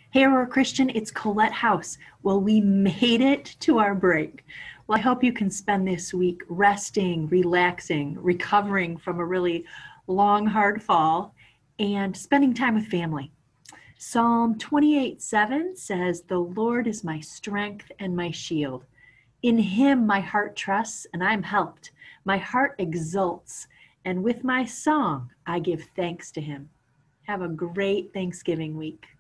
Hey, Aurora Christian, it's schoolHouse. Well, we made it to our break. Well, I hope you can spend this week resting, relaxing, recovering from a really long, hard fall, and spending time with family. Psalm 28:7 says, "The Lord is my strength and my shield. In him my heart trusts, and I'm helped. My heart exults, and with my song I give thanks to him." Have a great Thanksgiving week.